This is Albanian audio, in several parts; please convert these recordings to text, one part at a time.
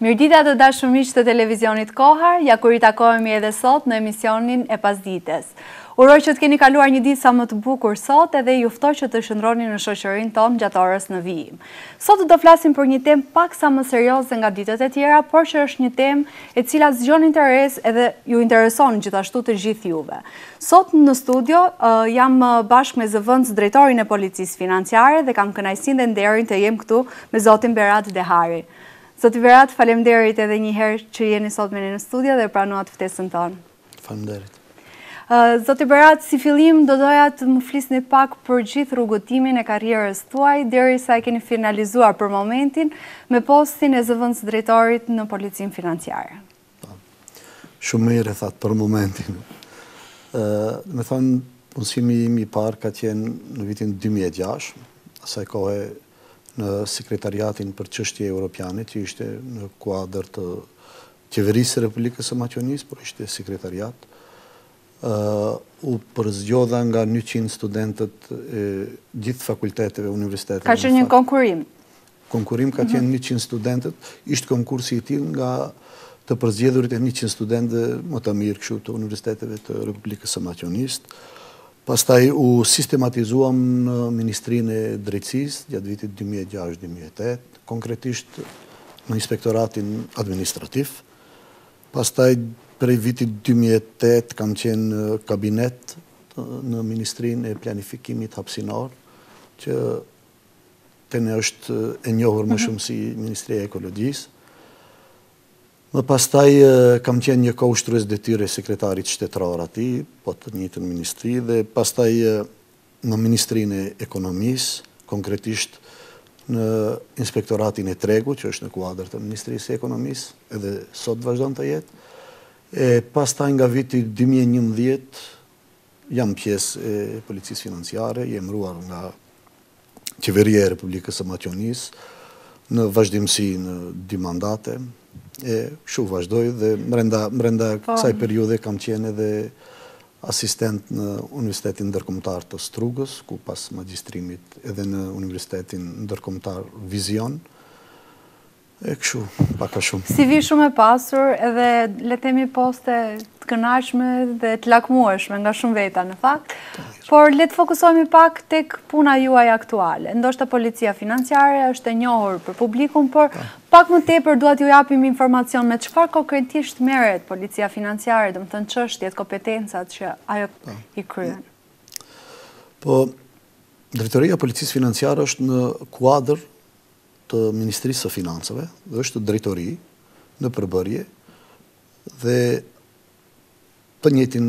Mirëdita të dashur miq të televizionit Kohar, ja kur I takohemi edhe sot në emisionin e pasdites. Uroj që të keni kaluar një ditë sa më të bukur sot edhe ju ftoj që të shndroni në shoqërinë tonë gjatë orës në vijim. Sot do të flasim për një temë pak sa më serioze nga ditët e tjera, por që është një temë e cila zgjon interes edhe ju intereson gjithashtu të gjithë juve. Sot në studio jam bashkë me zëvendës drejtorin e Policisë Financiare dhe kam kënaqësinë dhe nderin të jem këtu me zotin Berat Dehari. Zoti Berat, faleminderit edhe një herë që jeni sot me ne në studio dhe pranuat ftesën tonë. Faleminderit. Zoti Berat, si fillim do doja të më flisni pak për gjithë rrugëtimin e karrierës tuaj derisa e keni finalizuar për momentin me postin e zëvendës drejtorit në Policinë Financiare. Shumë mirë e thatë për momentin. Me thonë, punësimi im I parë ka qenë në vitin 2006, asaj kohë në sekretariatin për çështje europiane, që ishte në kuadër të qeverisë së Republikës së Maqedonisë, por ishte sekretariat. U përzgjodha nga 100 studentët e gjithë fakulteteve, universiteteve. Ka qenë një konkurim? Konkurim ka qenë 100 studentët, ishte konkursi I tillë nga të përzgjedhurit e 100 studentë më të mirë kështu të universiteteve të Republikës së Maqedonisë. Pastaj u sistematizuam në Ministrinë e Drejtësisë gjatë vitit 2006-2008, konkretisht në Inspektoratin Administrativ. Pastaj prej vitit 2008 kam qenë në kabinet në Ministrinë e Planifikimit Hapësinor, që tani është e njohur më shumë si Ministria e Ekologjisë. Më pastaj kam qenë një kohë ushtrues detyre sekretarit shtetëror atij, po të njëjtën ministri, dhe pastaj në Ministrinë e Ekonomisë, konkretisht në Inspektoratin e Tregut, që është në kuadër të Ministrisë së Ekonomisë, edhe sot vazhdon të jetë. E pastaj nga viti 2011 jam pjesë e Policisë Financiare, i emëruar nga Qeveria e Republikës së Maqedonisë në vazhdimsi në 2 mandate. Kështu vazhdoj dhe brenda kësaj periudhe kam qenë edhe asistent në Universitetin Ndërkombëtar të Strugës, ku pas magjistrimit edhe në Universitetin Ndërkombëtar Vizion. Kështu, pak a shumë. CV shumë e pasur edhe le themi poste të kënaqshme dhe të lakmueshme nga shumë veta në fakt. Por le të fokusohemi pak tek puna juaj aktuale. Ndoshta Policia Financiare është e njohur për publikun, por pak më tepër dua t'ju japim informacion me çfarë konkretisht merret Policia Financiare, domethënë çështjet, kompetencat që ajo I kryen. Po, Drejtoria e Policisë Financiare është në kuadër të Ministrisë së Financave, dhe është drejtori në përbërje dhe të njëjtin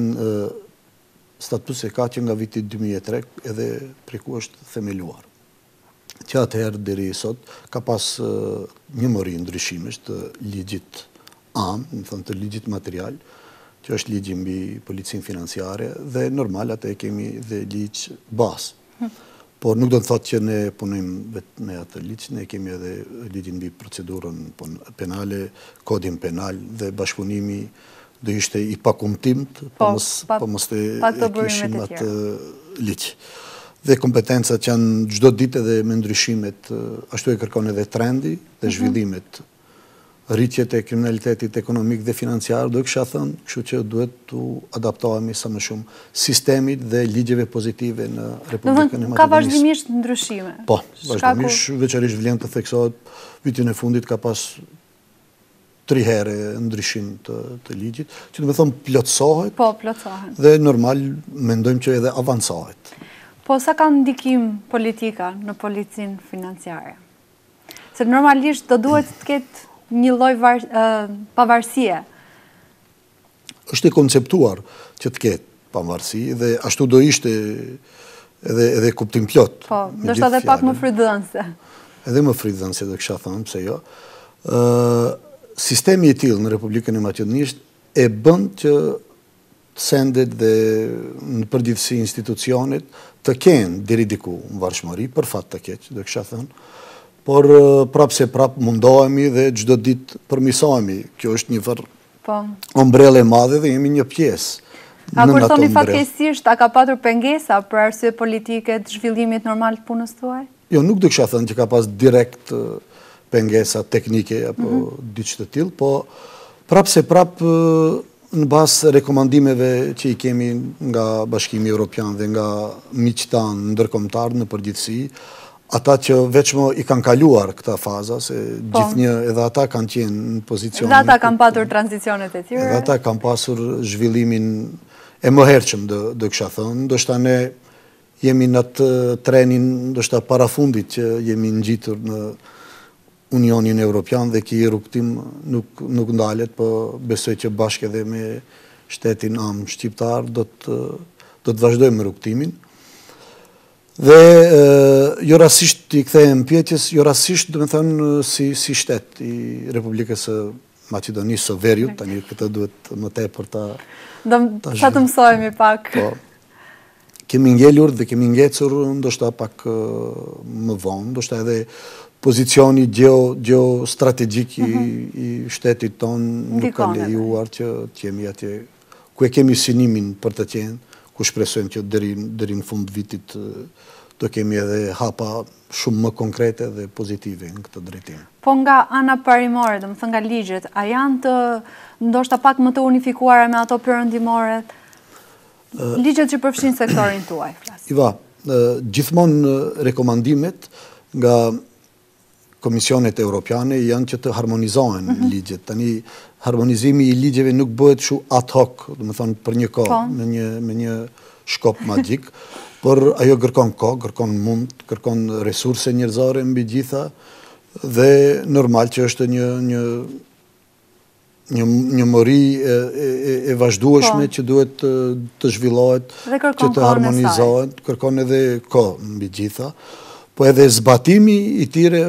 status e ka që nga viti 2003 edhe preku është themeluar. Që atëherë deri sot ka pas një mori ndryshimesh të ligjit më thënë të ligjit material, që është ligji mbi Policinë Financiare dhe normal atë e kemi dhe ligj bazë. Por nuk do të thotë që ne punojmë vetëm me atë ligj, ne kemi edhe ligjin mbi procedurën penale, kodin penal dhe bashkëpunimi do ishte I pakumtimt, po mos të kishim atë ligj. Dhe kompetencat që janë çdo ditë edhe me ndryshimet, ashtu e kërkon edhe trendi dhe zhvillimet, rritjet e kriminalitetit ekonomik dhe financiar, do kisha thënë, kështu që duhet të adaptohemi sa më shumë sistemit dhe ligjeve pozitive në Republikën e Maqedonisë. Ka vazhdimisht ndryshime? Po, vazhdimisht, veçanërisht vlen të theksohet, vitin e fundit ka pas 3 herë ndryshim të ligjit, që do të thonë plotësohet. Po, plotësohet. Dhe normal mendojmë që edhe avancohet. Po sa ka ndikim politika në Policinë Financiare? Se normalisht do duhet të ketë një lloj pavarësie. Është e konceptuar që të ketë pavarësi dhe ashtu do ishte edhe kuptim plot. Po, ndoshta edhe pak më frydhënëse. Edhe më frydhënëse do kisha thënë, pse jo. Sistemi I tillë në Republikën e Maqedonisë e bën që sendet dhe në përgjithësi institucionet të kenë deri diku varëshmëri, për fat të keq, do kisha thënë. Por prapse mundohemi dhe çdo ditë përmirësohemi. Kjo është një farë ombrellë e madhe dhe jemi një pjesë. A kur thoni fatkeqësisht, a ka patur pengesa për arsye politike të zhvillimit normal të punës tuaj? Jo, nuk do kisha thënë që ka pas direkt pengesa teknike apo diçka të tillë, po prapë se prapë në bazë rekomandimeve që i kemi nga Bashkimi Evropian dhe nga miqtë tanë ndërkombëtar në përgjithësi, ata që veçmo i kanë kaluar këta faza, se gjithnjë edhe ata kanë qenë në pozicion. Edhe ata kanë patur tranzicionet e tyre. Edhe ata kanë pasur zhvillimin e mëhershëm, do kisha thënë. Ndoshta ne jemi në atë trenin, ndoshta parafundit që jemi ngjitur në Unionin Evropian dhe ky rrugtim nuk ndalet, po besoj që bashkë edhe me shtetin anë shqiptar do të vazhdojmë rrugtimin. Dhe jo rastisht i kthehem pyetjes, jo rastisht do të thënë si shtet i Republikës së Maqedonisë së Veriut, tani këtë duhet më tepër ta të mësojmë pak. Po. Kemi ngelur dhe kemi ngecur ndoshta pak më vonë, ndoshta edhe pozicioni geostrategjik i shtetit tonë nuk ka lejuar që të jemi atje ku e kemi synimin për të qenë, ku shpresojmë që deri në fund vitit do kemi edhe hapa shumë më konkrete dhe pozitive në këtë drejtim. Po nga ana parimore, do të thënë nga ligjet, a janë të ndoshta pak më të unifikuara me ato perëndimore? Ligjet që përfshin sektorin tuaj, flas. Iva, gjithmonë rekomandimet nga komisionet europiane janë që të harmonizohen ligjet. Tani harmonizimi i ligjeve nuk bëhet shu ad hoc, do të thonë për një kohë, me një shkop magjik, por ajo kërkon kohë, kërkon mund, kërkon resurse njerëzore mbi gjitha dhe normal që është një mori e vazhdueshme që duhet të zhvillohet, që të harmonizohet, kërkon edhe kohë mbi gjitha. Po edhe zbatimi i tyre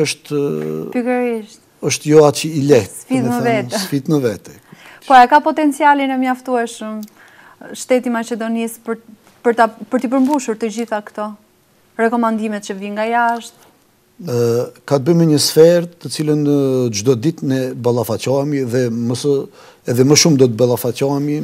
është jo aq i lehtë, sfidë në vete. Po e ka potencialin e mjaftueshëm shteti Maqedonisë për t'i përmbushur të gjitha këto rekomandimet që vijnë nga jashtë? Ka të bëjë me një sferë të cilën çdo ditë ne ballafaqohemi dhe edhe më shumë do të ballafaqohemi,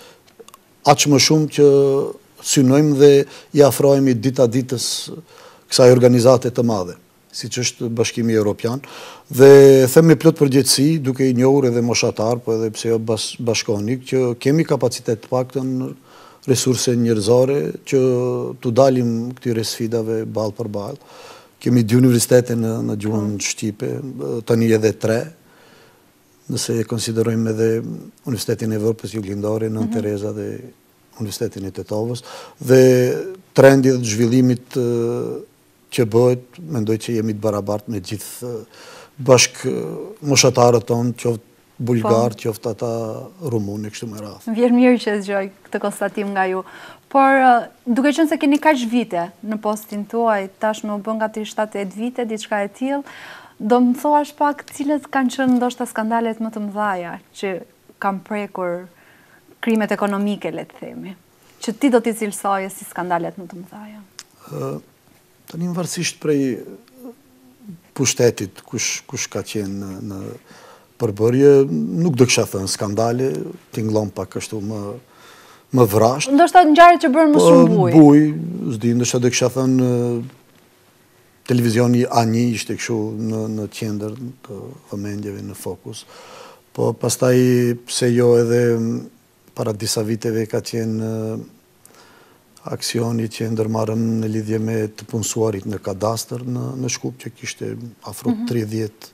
aq më shumë që synojmë dhe i afrohemi dita ditës kësaj organizate të madhe, siç është Bashkimi Evropian, dhe them me plot përgjegjësi, duke i njohur edhe moshatar, po edhe pse jo bashkonik, që kemi kapacitet të paktën resurse njerëzore që t'u dalim këtyre sfidave ballë për ballë. Kemi 2 universitete në gjuhën shqipe, tani edhe 3, nëse e konsiderojmë edhe Universitetin e Evropës Juglindore, Nën Tereza dhe Universitetin e Tetovës, dhe trendi dhe zhvillimit që bëhet, mendoj që jemi të barabartë me gjithë bashkë moshatarët tonë, qoftë bulgar, qoftë ata rumunë, kështu me radhë. Vjen mirë që zgjoj këtë konstatim nga ju. Por duke qenë se keni kaq vite në postin tuaj, tashmë u bën gati 7-8 vite, diçka e tillë, do më thuash pak cilët kanë qenë ndoshta skandalet më të mëdha që kanë prekur krimet ekonomike, le të themi, që ti do t'i cilësoje si skandalet më të mëdha? Tani varësisht prej pushtetit, kush ka qenë në përbërje, nuk do kisha thënë skandale, tingëllon pak ashtu më vrasht. Ndoshta ngjarje që bën më shumë bujë. Bujë, s'di, ndoshta do kisha thënë televizioni A1 ishte kështu në qendër të vëmendjeve, në fokus. Po pastaj pse jo edhe para disa viteve ka qenë aksioni që ndërmarrën në lidhje me të punësuarit në kadastër në Shkup, që kishte afro 30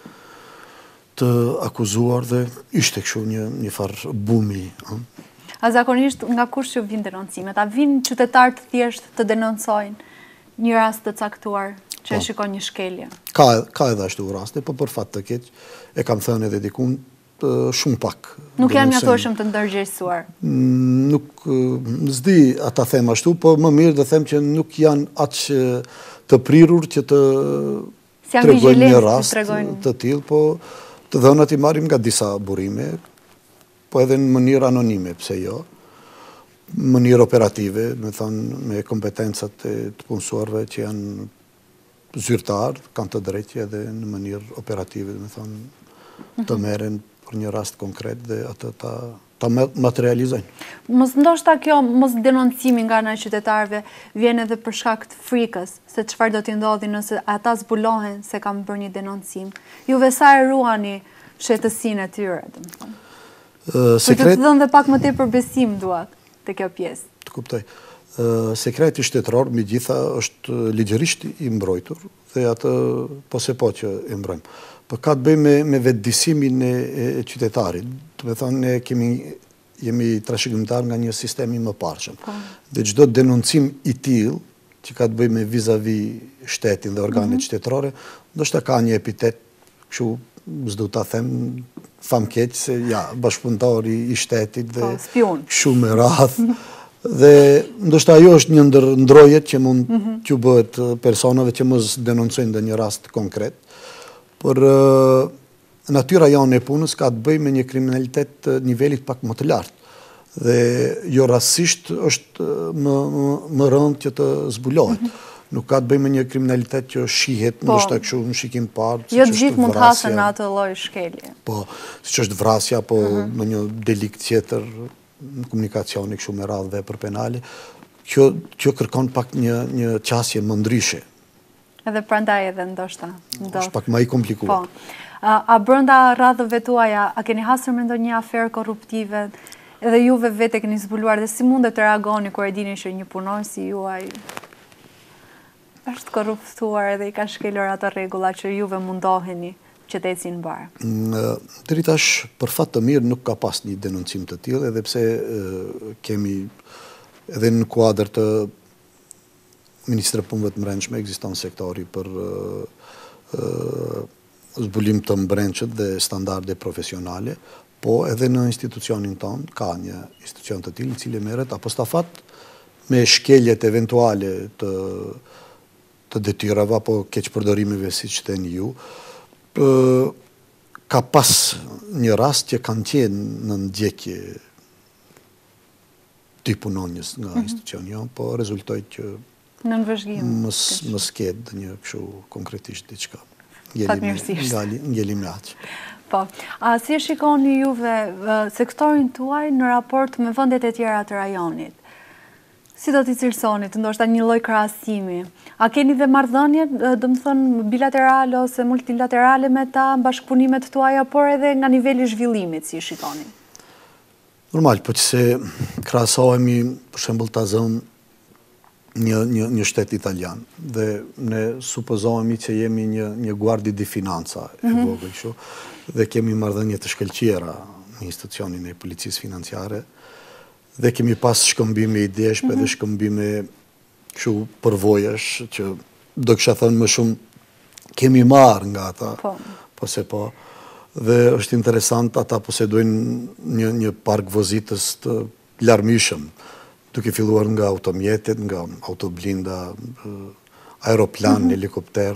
të akuzuar dhe ishte kështu një farë bumi. A zakonisht nga kush që vinë denoncimet? A vinë qytetarë të thjesht të denoncojnë një rast të caktuar që e shikon një shkelje? Ka edhe ashtu raste, po për fat të keq, e kam thënë edhe dikun, shumë pak. Nuk janë mjaftueshëm të ndërgjegjësuar? Nuk, s'di ata them ashtu, po më mirë dhe them që nuk janë aq të prirur që të tregojnë një rast të tillë, po të dhënat i marrim nga disa burime, po edhe në mënyrë anonime, pse jo, mënyrë operative, me thonë me kompetencat e të punësuarve që janë zyrtar, kanë të drejtë edhe në mënyrë operative, me thonë të merren për një rast konkret dhe atë ta materializojnë. Ndoshta kjo mos denoncimi nga ana e qytetarëve vjen edhe për shkak të frikës, se çfarë do t'i ndodhi nëse ata zbulohen se kanë bërë një denoncim. Juve sa e ruani shetësinë e tyre, domethënë. Për të dhënë dhe pak më tepër besim dua te kjo pjesë. Të kuptoj. Sekreti shtetëror megjitha është ligjërisht i mbrojtur dhe atë po që e mbrojmë. Po ka të bëjë me vetëdijsimin e qytetarit. Do të thonë ne jemi trashëgimtar nga një sistemi më parshëm. Dhe çdo denoncim i tillë që ka të bëjë me vis-a-vis shtetin dhe organet shtetërore, ndoshta ka një epitet, kështu s'do ta them famkeq se ja, bashkëpunëtori i shtetit dhe kështu me radhë. Dhe ndoshta ajo është një ndër ndrojet që mund t'ju bëhet personave që mos denoncojnë në një rast konkret. Por natyra jonë e punës ka të bëjë me një kriminalitet nivelit pak më të lartë. Dhe jo rastësisht është më rëndë që të zbulohet. Nuk ka të bëjë me një kriminalitet që shihet, ndoshta kështu në shikim të parë. Jo të gjithë mund të hasen në atë lloj shkelje. Po, siç është vrasja, po në një delikt tjetër, në komunikacioni kështu me radhë vepër penale, kjo kërkon pak një qasje më ndryshe. Edhe prandaj edhe ndoshta. Është pak më i komplikuar. Po. A brenda radhëve tuaja, a keni hasur me ndonjë aferë korruptive? Edhe juve vetë keni zbuluar dhe si mundet të reagoni kur e dini që një punonjës si juaj është korruptuar edhe i ka shkelur ato rregulla që juve mundoheni që të ecin mbar? Deri tash, për fat të mirë, nuk ka pas një denoncim të tillë, edhe pse kemi edhe në kuadër të Ministrisë së Punëve të Brendshme ekziston sektori për zbulim të mbrenqët dhe standarde profesionale, po edhe në institucionin tonë ka një institucion të tillë i cili merret apostafat me shkeljet eventuale të detyrave apo keqpërdorimeve siç theni ju. Ka pas një rast që kanë qenë në ndjekje dy punonjës nga institucioni jonë, po rezultoi që në nënvëzhgim mos ketë një kështu konkretisht diçka. Fatmirësisht. Ngelim aq. Po. A si e shikoni juve sektorin tuaj në raport me vendet e tjera të rajonit? Si do t'i cilësoni, ndoshta një lloj krahasimi? A keni dhe marrëdhënie, domethënë bilaterale ose multilaterale me ta, bashkëpunimet tuaja, por edhe nga niveli i zhvillimit, si e shikoni? Normal, po që se krahasohemi, për shembull ta zëm një shtet italian dhe ne supozohemi që jemi një guardi di finanza e vogël kështu dhe kemi marrëdhënie të shkëlqyera në institucionin e policisë financiare dhe kemi pas shkëmbime idesh edhe shkëmbime kështu përvojesh që do kisha thënë më shumë kemi marrë nga ata po dhe është interesant ata posedojnë një park vozitës të larmishëm, duke filluar nga automjetet, nga autoblinda, aeroplan, helikopter,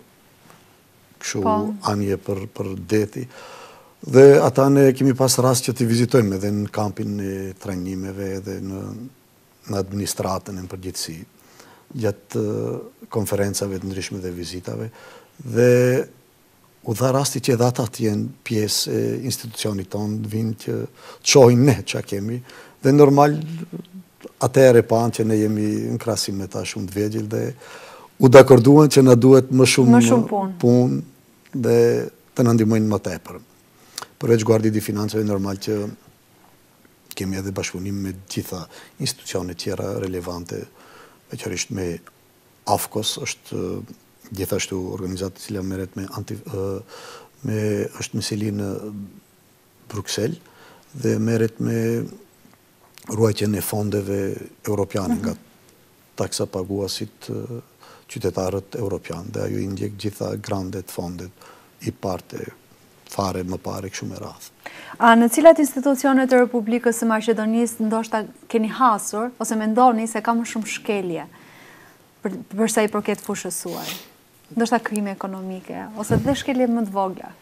kështu anje për deti. Dhe ata ne kemi pas rast që të vizitojmë edhe në kampin e trajnimeve edhe në administratën e përgjithësi, gjatë konferencave të ndryshme dhe vizitave. Dhe u dha rasti që edhe ata të jenë pjesë e institucionit tonë, vinë që shohin ne që kemi, dhe normal atëherë panë që ne jemi në krahasim me ta shumë të vegjël dhe u dakorduan që na duhet më shumë punë dhe të na ndihmojnë më tepër. Përveç Guardi di Financave normal që kemi edhe bashkëpunim me gjitha institucionet tjera relevante, veçanërisht me AFCOS, është gjithashtu organizatë e cila merret është me seli në Bruksel dhe merret me ruajtjen e fondeve europiane nga taksa paguasit qytetarët europian dhe ajo i ndjek gjitha grandet fondet i parte fare më pare kështu me radhë. A në cilat institucionet e Republikës së Maqedonisë ndoshta keni hasur ose mendoni se ka më shumë shkelje përsa i përket fushës suaj? Ndoshta krime ekonomike ose dhe shkelje më të vogla?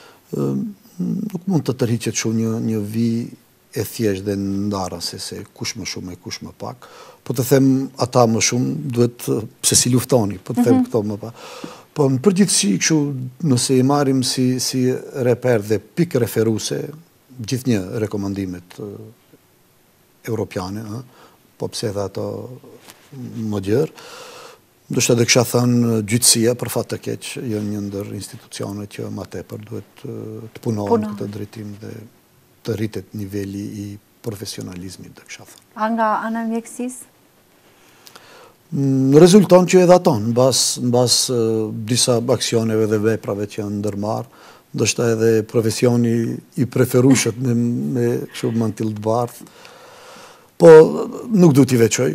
Nuk mund të tërhiqet shumë një vijë e thjesht dhe ndara se kush më shumë e kush më pak. Po të them ata më shumë, duhet pse si luftoni, po të them këto më pak. Po në përgjithësi, kështu, nëse i marim si reper dhe pikë referuse, gjithë një rekomandimet europiane, po pse edhe ato më gjërë. Ndoshta dhe kësha thënë gjyqësia, për fat të keq, janë një ndër institucionet që ma tepër duhet të punohen këtë drejtim dhe të rritet nivelli i profesionalizmit, dhe kësha thënë. A nga ana mjekësisë? Rezulton që edhe aton, në bas disa aksioneve dhe veprave që janë ndërmarë, ndoshta edhe profesioni i preferushët me kështu mantill të bardhë, po nuk du t'i veçoj,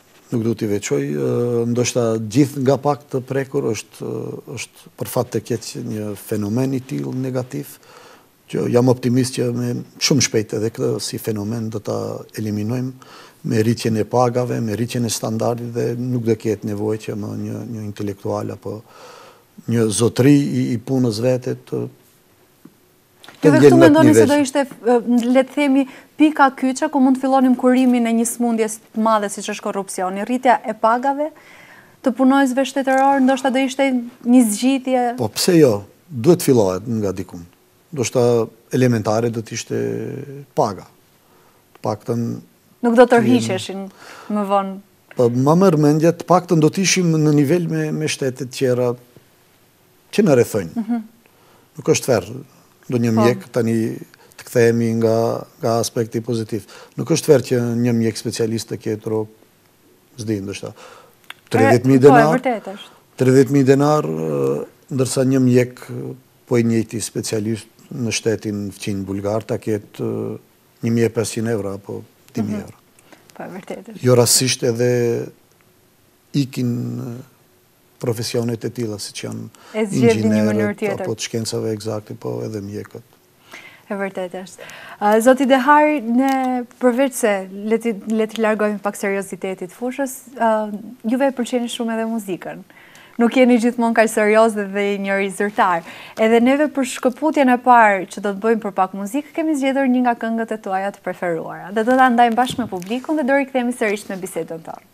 ndoshta gjithë nga pak të prekur është për fat të keq një fenomen i tillë negativ, që jam optimist që me shumë shpejt edhe këtë si fenomen do ta eliminojmë me rritjen e pagave, me rritjen e standardit dhe nuk do ketë nevojë që më një intelektual apo një zotëri i punës vete të Juve këtu mendoni se do ishte, le të themi, pika kyçe ku mund të fillonim kurimin e një smundjes të madhe siç është korrupsioni, rritja e pagave të punojësve shtetëror, ndoshta do ishte një zgjidhje. Po pse jo? Duhet fillohet nga dikun. Ndoshta elementare do të ishte paga. Të paktën nuk do të rhiqeshin më vonë. Po më mendja të paktën do të ishim në nivel me shtetet tjera që na rrethojnë. Nuk është ferr. Do një mjek tani të kthehemi nga aspekti pozitiv. Nuk është ferr që një mjek specialist të ketë rrok, s'di ndoshta 30.000 denar. 30.000 denar, ndërsa një mjek po i njëjti specialist në shtetin fqin bulgar ta ketë 1.500 euro apo 10.000 euro. Po e vërtetë. Jo rastësisht edhe ikin profesionet e tilla, siç janë inxhinierët apo të shkencave eksakte, po edhe mjekët. E vërtetë është. Zoti Dehari, ne përveç se le të largojmë pak seriozitetit fushës, juve pëlqeni shumë edhe muzikën. Nuk jeni gjithmonë kaq serioz dhe njëri zyrtar. Edhe neve për shkëputjen e parë që do të bëjmë për pak muzikë, kemi zgjedhur një nga këngët e tuaja të preferuara. Dhe do ta ndajmë bashkë me publikun dhe do rikthehemi sërish me bisedën tonë.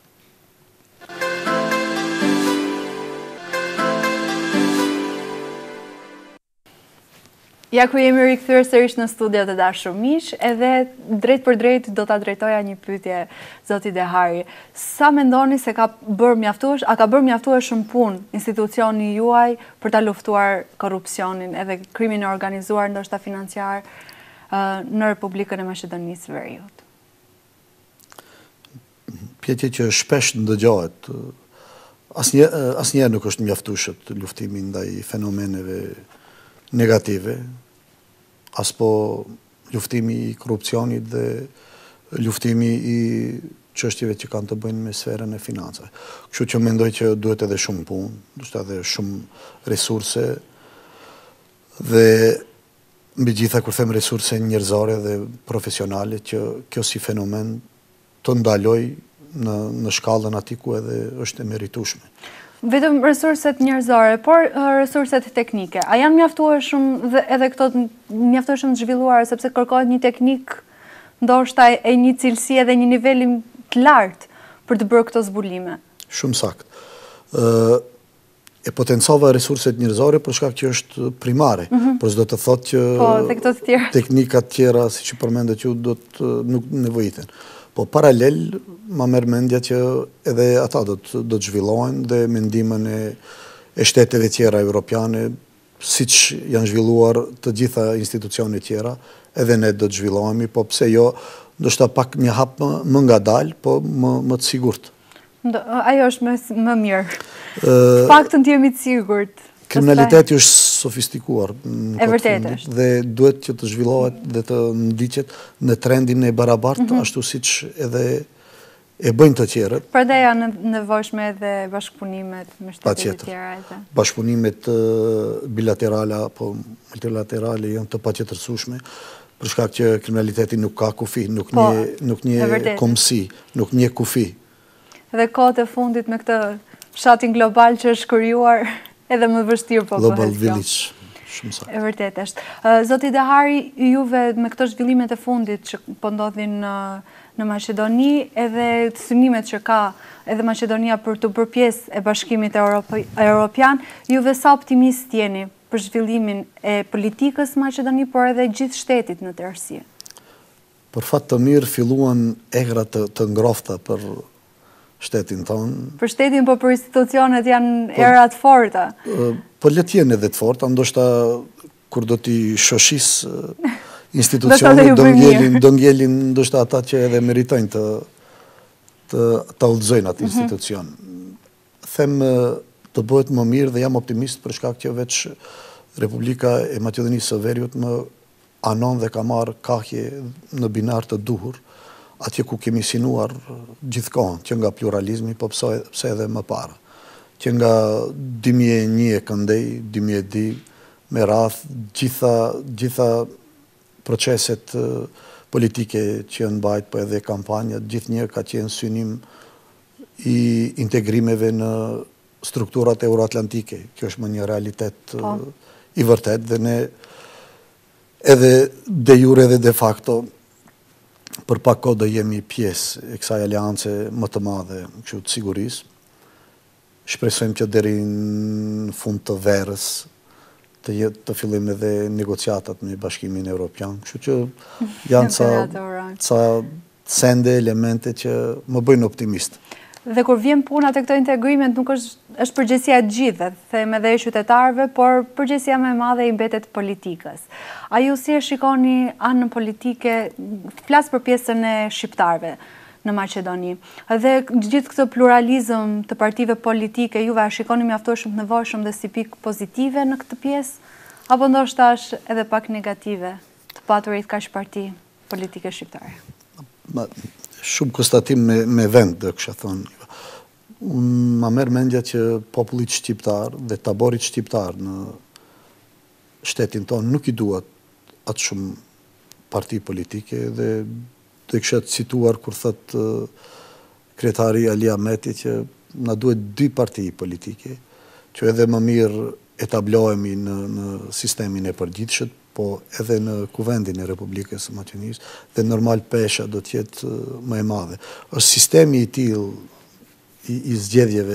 Ja ku jemi rikthyer sërish në studiot e dashur miq, edhe drejt për drejt do ta drejtoja një pyetje zoti Dehari. Sa mendoni se ka bërë mjaftueshëm punë institucioni juaj për ta luftuar korrupsionin edhe krimin e organizuar, ndoshta financiar, në Republikën e Maqedonisë së Veriut? Pyetje që shpesh ndëgjohet. Asnjëherë nuk është mjaftueshëm luftimi ndaj fenomeneve negative, as po luftimi i korrupsionit dhe luftimi i çështjeve që kanë të bëjnë me sferën e financave. Kështu që mendoj që duhet edhe shumë punë, duhet edhe shumë resurse dhe mbi gjitha kur them resurse njerëzore dhe profesionale që kjo si fenomen të ndaloj në shkallën ati ku edhe është e meritueshme. Vetëm resurset njerëzore, por resurset teknike. A janë mjaftueshëm dhe edhe këto mjaftueshëm të zhvilluara sepse kërkohet një teknik ndoshta e një cilësie dhe një niveli të lartë për të bërë këto zbulime? Shumë sakt. E potencova resurset njerëzore për shkak që është primare, por s'do të thotë që teknikat tjera, siç i përmendet ju, nuk nevojiten. Po paralel, ma merr mendja që edhe ata do të zhvillohen dhe me ndihmën e shteteve tjera europiane, siç janë zhvilluar të gjitha institucionet tjera, edhe ne do të zhvillohemi, po pse jo, ndoshta pak një hap më ngadalë, po më të sigurt. Ajo është më mirë. Paktën të jemi të sigurt. Kriminaliteti është sofistikuar e vërtetë është dhe duhet që të zhvillohet dhe të ndiqet në trendin e barabartë, ashtu siç edhe e bëjnë të tjerët. Prandaj janë nevojshme edhe bashkëpunimet me shtetet e tjera. Bashkëpunimet bilaterale apo multilaterale janë të patjetërsueshme, për shkak që kriminaliteti nuk ka kufi, nuk një komsi, nuk një kufi. Dhe kohët e fundit me këtë fshatin global që është krijuar edhe më vështirë po Global Village. E vërtet është. Zoti Dehari, juve me këto zhvillimet e fundit që po ndodhin në Maqedoni, edhe të synimet që ka edhe Maqedonia për të bërë pjesë e bashkimit evropian, juve sa optimist jeni për zhvillimin e politikës Maqedoni, por edhe gjithë shtetit në tërësi? Për fat të mirë filluan egra të ngrofta për shtetin tonë. Për shtetin, po për institucionet janë erat forta? Po let jenë edhe të forta, ndoshta kur do t'i shoshis institucionet, do ngelin ndoshta ata që edhe meritojnë të udhëzojnë atë institucion. Them të bëhet më mirë dhe jam optimist për shkak që veç Republika e Maqedonisë së Veriut më anon dhe ka marrë kahje në binar të duhur, atje ku kemi sinuar gjithkohën, që nga pluralizmi, po pse edhe më para. Që nga 2001 e këndej, 2002, me rath, gjitha proceset politike që janë bajt, po edhe kampanjat, gjithë një ka qenë synim i integrimeve në strukturat euroatlantike. Kjo është më një realitet i vërtet dhe ne edhe de jure dhe de facto për pak kohë do jemi pjesë e kësaj aleance më të madhe kështu të sigurisë. Shpresojmë që deri në fund të verës të fillojmë edhe negociatat me Bashkimin Evropian, kështu që janë ca sende, elemente që më bëjnë optimist. Dhe kur vjen puna të këto integrimet, nuk është përgjegjësia e gjithëve, them edhe e qytetarëve, por përgjegjësia më e madhe i mbetet politikës. A ju si e shikoni anën politike, flas për pjesën e shqiptarëve në Maqedoni? Dhe gjithë këtë pluralizëm të partive politike, juve a shikoni mjaftoshëm të nevojshëm dhe si pikë pozitive në këtë pjesë, apo ndoshta është edhe pak negative të paturit kaq parti politike shqiptare? Shumë konstatim me vend, dhe kësha thonë. Unë ma merë mendja që popullit shqiptar dhe taborit shqiptar në shtetin tonë nuk i duat atë shumë parti politike dhe të kësha të situar kur thëtë kretari Ali Ahmeti që na duhet 2 parti politike, që edhe më mirë etablohemi në sistemin e përgjithshëm, po edhe në kuvendin e Republikës së Maqedonisë, dhe normal pesha do t'jetë më e madhe. Është sistemi i tillë i zgjedhjeve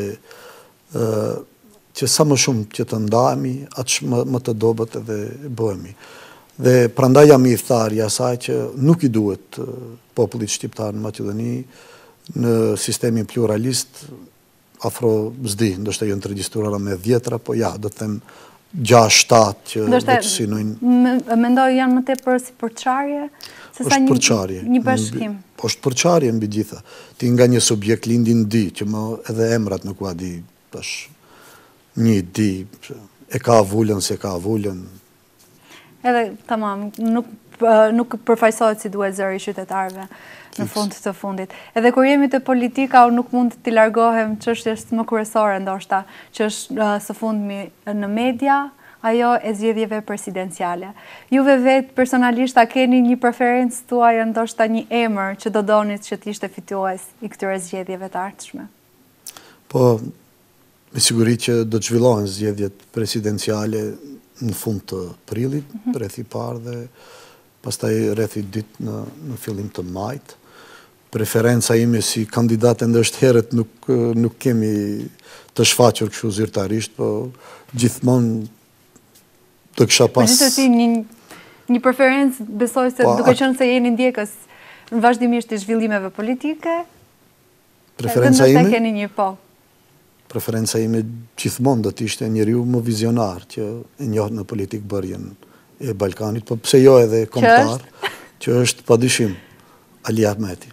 që sa më shumë që të ndahemi, aq më të dobët edhe bëhemi. Dhe prandaj jam i thtarë i asaj që nuk i duhet popullit shqiptar në Maqedoni në sistemin pluralist afro zdi, ndoshta janë të regjistruara me 10, po ja, do të them 6-7 që veç synojnë. Mendoj janë më tepër si përçarje? Është përçarje. Një bashkim? Është përçarje mbi gjitha. Ti nga një subjekt lindin di, që më edhe emrat nuk ua di, një di, e ka avullën, se ka avullën. Edhe, tamam, nuk përfaqësohet si duhet zëri i qytetarëve në fund të fundit. Edhe kur jemi te politika, nuk mund t'i largohem çështjes më kryesore ndoshta, që është së fundmi në media, ajo e zgjedhjeve presidenciale. Juve vetë personalisht a keni një preferencë tuaj, ndoshta një emër që do donit që t'ishte fitues i këtyre zgjedhjeve të ardhshme? Po, me siguri që do të zhvillohen zgjedhjet presidenciale në fund të prillit, rreth i parë dhe pastaj rreth i dytë në fillim të majit. Preferenca ime si kandidat e ndështëherët nuk kemi të shfaqur kështu zyrtarisht, po gjithmonë të kisha pas... Gjithsesi një preferencë besoj se duke qenë se jeni ndjekës vazhdimisht të zhvillimeve politike, preferenca ime? Keni një po. Preferenca ime gjithmonë do të ishte njeriu më vizionar që e njohë në politikë bërjen e Ballkanit, po pse jo edhe kombëtar, që është padyshim Ali Ahmeti.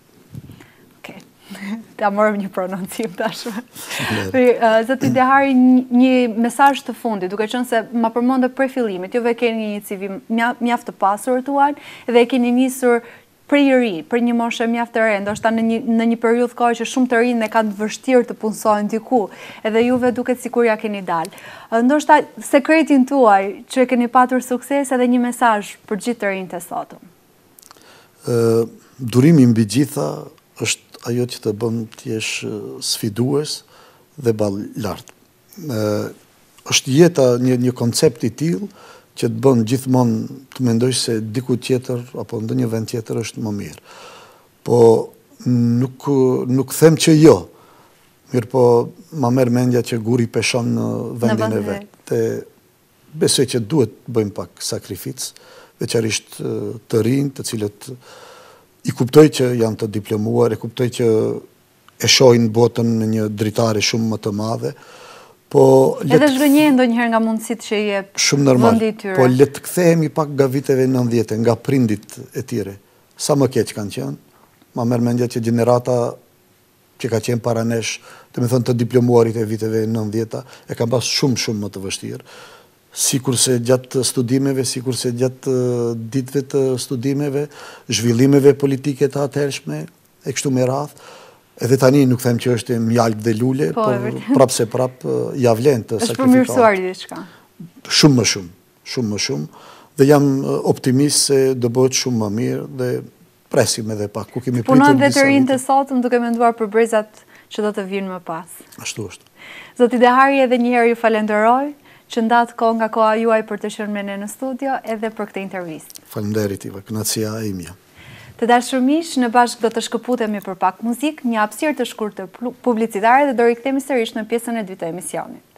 Ta morëm një prononcim tashme. Zoti Dehari, një mesazh të fundit, duke qenë se ma përmendë prej fillimit, juve keni një CV mjaft të pasur tuaj dhe e keni nisur prej i ri, për një moshe mjaft të re, ndoshta në një periudhë kohë që shumë të rinj kanë vështirë të punsojnë diku, edhe juve duket sikur ja keni dalë. Ndoshta sekretin tuaj që e keni patur sukses edhe një mesazh për gjithë të rinjtë e sotëm. Durimi mbi gjitha është ajo që të bën t'jesh sfidues dhe ballë lartë. Është jeta një koncept i tillë që të bën gjithmonë të mendojsh se diku tjetër apo ndonjë vend tjetër është më mirë. Po nuk them që jo. Mirë po ma merr mendja që guri peshon në vendin e vet. besoj që duhet bëjmë pak sakrificë, veçarisht të rinj, të cilët i kuptoj që janë të diplomuar, e kuptoj që e shohin botën me një dritare shumë më të madhe, po... Edhe zhgënjehen ndonjëherë nga mundësitë që i jep shumë normal, vendi i tyre. po le të kthehemi pak nga viteve 90, nga prindit e tyre. Sa më keq kanë qenë, ma merr mendja që gjenerata që ka qenë para nesh, të me thënë të diplomuarit e viteve 90, e kam pas shumë më të vështirë. Sikurse gjatë studimeve, sikurse gjatë ditëve të studimeve, zhvillimeve politike të atëhershme, e kështu me radhë, edhe tani nuk them që është mjaltë dhe lule, por prap se prap ja vlen të sakrifikohet. Është përmirësuar diçka. Shumë më shumë, dhe jam optimist se do bëhet shumë më mirë dhe presim edhe pak, ku kemi pritur punojmë dhe të rinë të sotëm duke menduar për brezat që do të vinë më pas. Ashtu është. Zoti Dehari, edhe njëherë ju falenderoj që ndatë kohë nga koha juaj për të qenë me ne në studio edhe për këtë intervistë. Faleminderit Iva, kënaqësia e imja. Të dashur miq, në bashkë do të shkëputemi për pak muzikë, një hapësirë të shkurtër publicitare dhe do rikthehemi sërish në pjesën e dytë të emisionit.